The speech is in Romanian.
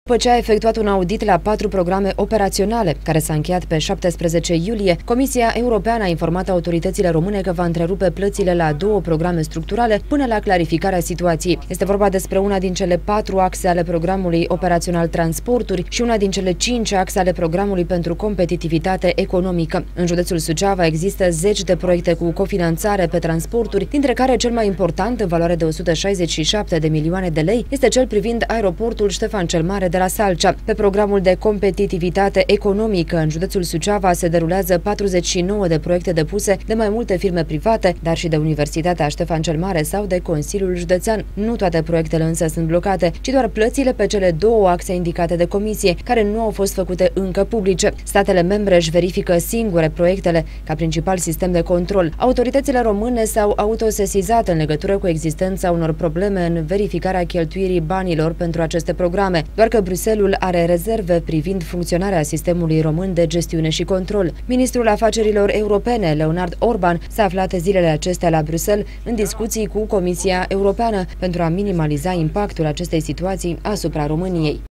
După ce a efectuat un audit la 4 programe operaționale, care s-a încheiat pe 17 iulie, Comisia Europeană a informat autoritățile române că va întrerupe plățile la 2 programe structurale până la clarificarea situației. Este vorba despre una din cele 4 axe ale programului operațional transporturi și una din cele 5 axe ale programului pentru competitivitate economică. În județul Suceava există 10 de proiecte cu cofinanțare pe transporturi, dintre care cel mai important, în valoare de 167 de milioane de lei, este cel privind aeroportul Ștefan cel Mare de la Salcea. Pe programul de competitivitate economică în județul Suceava se derulează 49 de proiecte depuse de mai multe firme private, dar și de Universitatea Ștefan cel Mare sau de Consiliul Județean. Nu toate proiectele însă sunt blocate, ci doar plățile pe cele 2 axe indicate de comisie, care nu au fost făcute încă publice. Statele membre își verifică singure proiectele ca principal sistem de control. Autoritățile române s-au autosesizat în legătură cu existența unor probleme în verificarea cheltuirii banilor pentru aceste programe, doar că Bruxelles are rezerve privind funcționarea sistemului român de gestiune și control. Ministrul Afacerilor Europene, Leonard Orban, s-a aflat zilele acestea la Bruxelles în discuții cu Comisia Europeană pentru a minimaliza impactul acestei situații asupra României.